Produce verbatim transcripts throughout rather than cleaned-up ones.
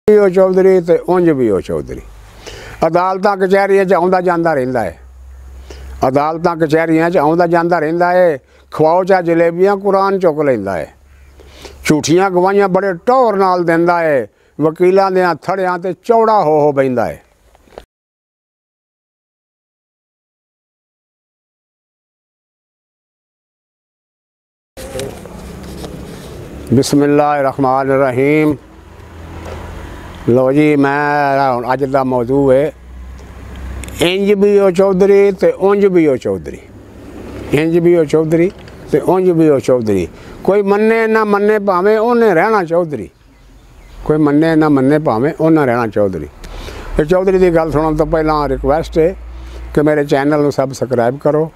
ਉਹ ਚੌਧਰੀ ਤੇ ਉਂਝ ਵੀ ਉਹ ਚੌਧਰੀ ਅਦਾਲਤਾਂ ਕਚਹਿਰੀਆਂ 'ਚ ਆਉਂਦਾ ਜਾਂਦਾ ਰਹਿੰਦਾ ਹੈ। ਅਦਾਲਤਾਂ ਕਚਹਿਰੀਆਂ 'ਚ ਆਉਂਦਾ ਜਾਂਦਾ ਰਹਿੰਦਾ ਹੈ। ਖਵਾਓ ਚਾ ਜਲੇਬੀਆਂ ਕੁਰਾਨ ਚੁੱਕ ਲੈਂਦਾ ਹੈ। ਝੂਠੀਆਂ ਗਵਾਹੀਆਂ ਬੜੇ ਟੌਰ ਨਾਲ ਦਿੰਦਾ ਹੈ। ਵਕੀਲਾਂ ਦੇ ਥੜਿਆਂ ਤੇ ਚੌੜਾ ਹੋ ਹੋ ਬਹਿੰਦਾ ਹੈ। बिस्मिल्लाह रहमान रहीम। लो जी, मैं अज का मौजू है इंज भी ओ चौधरी ते उंज भी ओ चौधरी। इंज भी ओ चौधरी ते उंज भी ओ चौधरी। कोई मन्ने ना मन्ने भावें उन्हें रहना चौधरी। कोई मन्ने ना मन्ने भावें उन्हें रहना चौधरी। तो चौधरी की गल सुनने तो पहला रिक्वेस्ट है कि मेरे चैनल को सबसक्राइब करो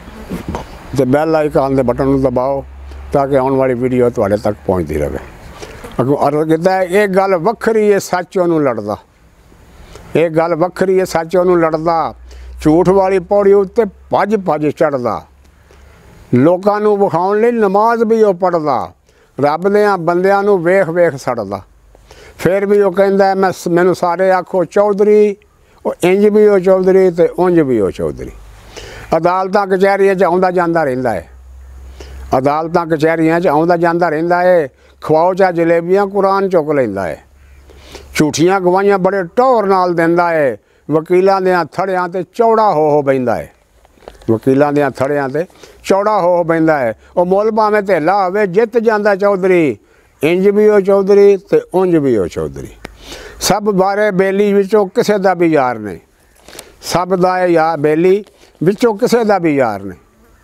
तो बैल आइकन के बटन दबाओ ताकि आने वाली वीडियो तुहाडे तक पहुँचती रहे। अगों अर्ज किया है एक गल वखरी है सच उन्होंने लड़दा। एक गल वखरी है सच उन्होंने लड़दा। झूठ वाली पौड़ी उत्ते भज भज चढ़दा। लोकां नूं विखाउण लई नमाज भी वो पढ़दा। रब दियां बंदियां नूं वेख वेख सड़दा। फिर भी वो कहंदा मैं मैनूं सारे आखो चौधरी। वो इंज भी वो चौधरी ते उंज भी वो चौधरी। अदालतां कचहरियां च आउंदा जांदा रहिंदा है। अदालतां कचहरियां च आउंदा जांदा रहिंदा है। खवाओ चा जलेबियां कुरान चुक लैंदा है। झूठियां गवाहियां बड़े टौर नाल दिंदा है। वकीलां दे थड़ियां ते चौड़ा हो हो बहिंदा है। वकीलां दे थड़ियां ते चौड़ा हो हो बहिंदा है। वो मुल भावें धेला होवे जित जांदा चौधरी। इंज भी ओ चौधरी ते उंज भी ओ चौधरी। सब बारे बेली विचों किसे दा भी यार नहीं। सब दा यार बेली विचों किसे दा भी यार नहीं।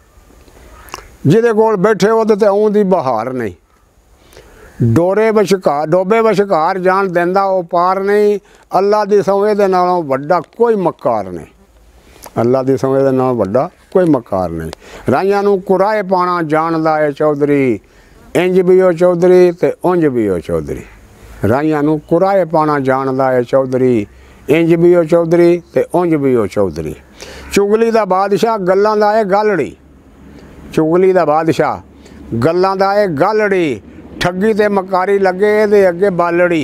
जिहदे कोल बैठे उहदे ते आउं दी बहार नहीं। डोरे विचकार डोबे विचकार जान दिंदा वो पार नहीं। अल्लाह दी सौं इहदे नालों वड्डा कोई मक्कार नहीं। अल्लाह दी सौं इहदे नालों वड्डा कोई मक्कार नहीं। राहियां नूं कुराए पाना जानदा है चौधरी। इंज भी ओ चौधरी ते उंज भी ओ चौधरी। राहियां नूं कुराए पाना जानदा है चौधरी। इंज भी ओ चौधरी ते उंज भी ओ चौधरी। चुगली दा बादशाह गल्लां दा है गालड़ी। चुगली दा बादशाह गल्लां दा है गालड़ी। ठगी ते मकारी लगे इहदे अगे बालड़ी।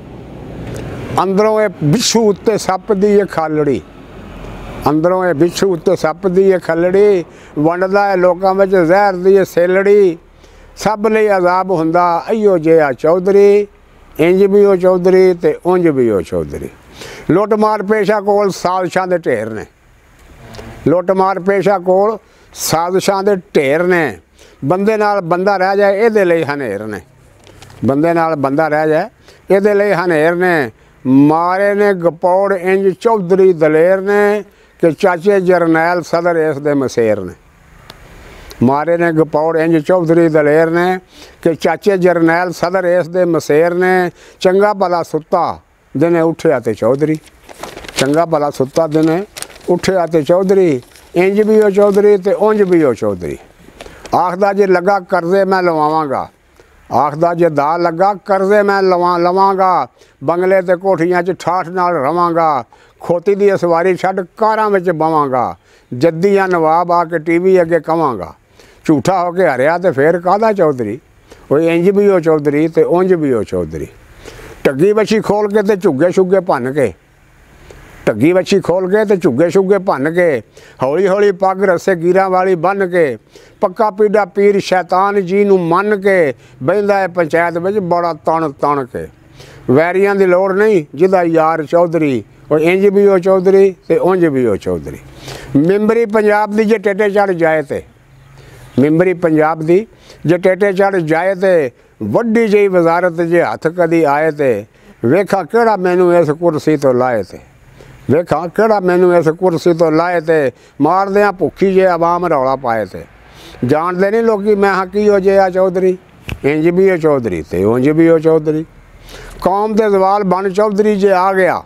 अंदरों ये बिच्छू उत्ते सप दी है खालड़ी। अंदरों ये बिच्छू उत्ते सप दी है खलड़ी। वंडदा है लोकां विच जहर दी है सेलड़ी। सब लई अजाब हुंदा अइयो जिहा चौधरी। इंज भी ओ चौधरी ते उंज भी ओ चौधरी। लुट मार पेशा कोल साजिशां दे ढेर ने। लुट मार पेशा कोल साजिशां दे ढेर ने। बंदे नाल बंदा रह जाए इहदे लई हनेर ने। बंदे नाल बंदा रह जाए इहदे लई हनेर ने। मारे ने गपौड़ इंज चौधरी दलेर ने कि चाचे जरनैल सदर इस दे मसेर ने। मारे ने गपौड़ इंज चौधरी दलेर ने कि चाचे जरनैल सदर इस दे मसेर ने। चंगा भला सुत्ता दिने उठिया ते चौधरी। चंगा भला सुत्ता दिने उठिया ते चौधरी। इंज भी ओ चौधरी ते उंज भी ओ चौधरी। आखदा जे लगा करजे मैं लवावांगा। आखदा जे दा लगा करजे मैं लवा लवांगा। बंगले ते कोठियां च ठाठ नाल रवांगा। खोती दी असवारी छड्ड कारां विच बवांगा। जद्दियां नवाब आके टीवी अगे कवांगा। झूठा हो के हरिया ते फिर काहदा चौधरी। वो इंज भी ओ चौधरी ते उंज भी ओ चौधरी। ठगी बछी खोल के ते झुग्गे शुग्गे भन के। ठगी वच्छी खोल के ते झुग्गे शुग्गे भन के। हौली हौली पग रस्से गिरां वाली बन के। पक्का पीड़ा पीर शैतान जी नूं मन के। बहिंदा है पंचायत विच बड़ा तन तन के। वैरियां दी लोड़ नहीं जिहदा यार चौधरी। और इंज भी ओ चौधरी ते उंज भी ओ चौधरी। मिंबरी पंजाब दी जे टेटे चढ़ जाए ते मिंबरी पंजाब दी जे टेटे चढ़ जाए ते वड्डी जी वजारत जे हथ कदी आए ते वेखा केड़ा मैनू इस कुर्सी तो लाए ते। वेखा केड़ा मैनू इस कुर्सी तो लाए ते। मारदियां भुखी जे आवाम रौला पाए थे। जानते नहीं लोग मैं हाँ की हो जिहा चौधरी। इंज भी ओ चौधरी ते उंज भी ओ चौधरी। कौम दे जवाल बन चौधरी जे आ गया।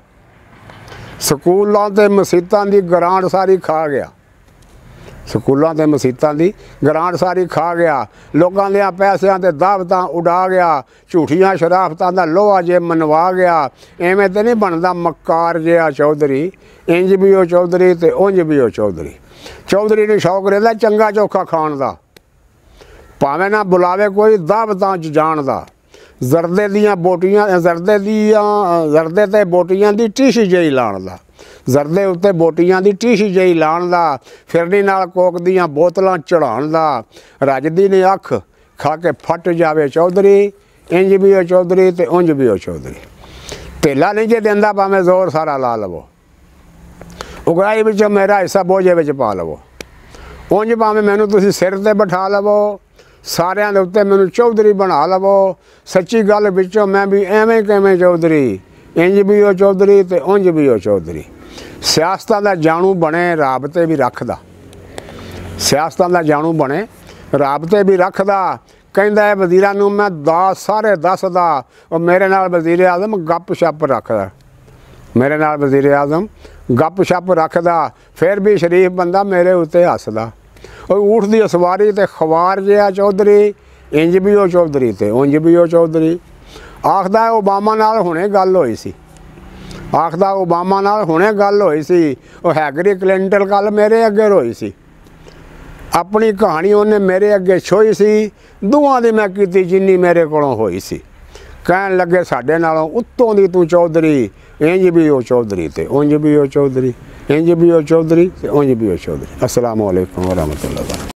स्कूलों ते मसीतां दी ग्रांट सारी खा गया। स्कूलों ते मसीतां दी ग्रांट सारी खा गया। लोगों दे पैसों ते दावतां उड़ा गया। झूठियां शराफतां दा लोहा जे मनवा गया। एवें ते नहीं बनदा मक्कार जिहा चौधरी। इंज भी ओ चौधरी ते उंज भी ओ चौधरी। चौधरी नूं शौक रहिंदा चंगा चोखा खाण दा। भावें ना बुलावे कोई दावतां च जाण दा। ਜ਼ਰਦੇ ਦੀਆਂ ਬੋਟੀਆਂ ਜ਼ਰਦੇ ਦੀਆਂ ਜ਼ਰਦੇ ਤੇ ਬੋਟੀਆਂ ਦੀ ਟੀਸ਼ੀ ਜਿਹੀ ਲਾਉਣ ਦਾ ਜ਼ਰਦੇ ਉੱਤੇ ਬੋਟੀਆਂ ਦੀ ਟੀਸ਼ੀ ਜਿਹੀ ਲਾਉਣ ਦਾ ਫਿਰਨੀ ਨਾਲ ਕੋਕ ਦੀਆਂ ਬੋਤਲਾਂ ਚੜਾਉਣ ਦਾ ਰੱਜਦੀ ਨੇ ਅੱਖ ਖਾ ਕੇ ਫਟ ਜਾਵੇ ਚੌਧਰੀ ਇੰਜ ਵੀ ਉਹ ਚੌਧਰੀ ਤੇ ਉਂਝ ਵੀ ਉਹ ਚੌਧਰੀ ਢੇਲਾ ਨਹੀਂ ਜੇ ਦਿੰਦਾ ਭਾਵੇਂ ਜ਼ੋਰ ਸਾਰਾ ਲਾ ਲਵੋ ਉਗਰਾਈ ਵਿੱਚੋਂ ਮੇਰਾ ਹਿੱਸਾ ਬੋਝੇ ਵਿੱਚ ਪਾ ਲਵੋ ਉਂਝ ਭਾਵੇਂ ਮੈਨੂੰ ਤੁਸੀਂ ਸਿਰ 'ਤੇ ਬਿਠਾ ਲਵੋ ਸਾਰਿਆਂ ਦੇ ਉੱਤੇ ਮੈਨੂੰ ਚੌਧਰੀ ਬਣਾ ਲਵੋ ਸੱਚੀ ਗੱਲ ਵਿੱਚੋਂ ਮੈਂ ਵੀ ਐਵੇਂ ਕਿਵੇਂ ਚੌਧਰੀ ਇੰਜ ਵੀ ਉਹ ਚੌਧਰੀ ਤੇ ਉਂਝ ਵੀ ਉਹ ਚੌਧਰੀ ਸਿਆਸਤਾਂ ਦਾ ਜਾਣੂ ਬਣੇ ਰਾਬਤੇ ਵੀ ਰੱਖਦਾ ਸਿਆਸਤਾਂ ਦਾ ਜਾਣੂ ਬਣੇ ਰਾਬਤੇ ਵੀ ਰੱਖਦਾ ਕਹਿੰਦਾ ਹੈ ਵਜ਼ੀਰਾਂ ਨੂੰ ਮੈਂ ਦਸ ਸਾਰੇ ਦੱਸਦਾ ਉਹ ਮੇਰੇ ਨਾਲ ਵਜ਼ੀਰ ਆਜ਼ਮ ਗੱਪ ਛੱਪ ਰੱਖਦਾ ਮੇਰੇ ਨਾਲ ਵਜ਼ੀਰ ਆਜ਼ਮ ਗੱਪ ਛੱਪ ਰੱਖਦਾ ਫਿਰ ਵੀ ਸ਼ਰੀਫ ਬੰਦਾ ਮੇਰੇ ਉੱਤੇ ਹੱਸਦਾ ਉਹ ਊਠ ਦੀ ਸਵਾਰੀ ਤੇ ਖਵਾਰ ਜਿਹਾ ਚੌਧਰੀ ਇੰਜ ਵੀ ਉਹ ਚੌਧਰੀ ਤੇ ਉਂਝ ਵੀ ਉਹ ਚੌਧਰੀ ਆਖਦਾ ਓਬਾਮਾ ਨਾਲ ਹੁਣੇ ਗੱਲ ਹੋਈ ਸੀ ਆਖਦਾ ਓਬਾਮਾ ਨਾਲ ਹੁਣੇ ਗੱਲ ਹੋਈ ਸੀ ਉਹ ਹੈਗਰੀ ਕਲਿੰਟਨ ਕੱਲ ਮੇਰੇ ਅੱਗੇ ਰੋਈ ਸੀ ਆਪਣੀ ਕਹਾਣੀ ਉਹਨੇ ਮੇਰੇ ਅੱਗੇ ਛੋਈ ਸੀ ਦੋਵਾਂ ਦੀ ਮੈਂ ਕੀਤੀ ਜਿੰਨੀ ਮੇਰੇ ਕੋਲੋਂ ਹੋਈ ਸੀ ਕਹਿਣ ਲੱਗੇ ਸਾਡੇ ਨਾਲੋਂ ਉੱਤੋਂ ਦੀ ਤੂੰ ਚੌਧਰੀ ਇੰਜ ਵੀ ਉਹ ਚੌਧਰੀ ਤੇ ਉਂਝ ਵੀ ਉਹ ਚੌਧਰੀ ਇੰਜ ਵੀ ਉਹ ਚੌਧਰੀ ਤੇ ਉਂਝ ਵੀ ਉਹ ਚੌਧਰੀ ਅਸਲਾਮੁ ਅਲੈਕੁਮ ਵਰਹਿਮਤੁல்லாਹ।